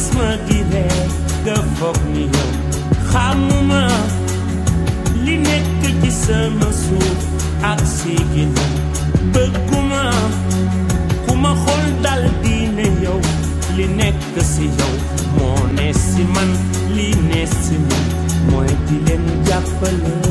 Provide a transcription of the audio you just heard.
gis ma di ree nga foog ni yow xamuma li nekk ci sama suuf ak si ginnaaw bëgguma ku ma xool dal di ne yow li nekk si yow moo ne si man li ne si man mooy di leen jàppale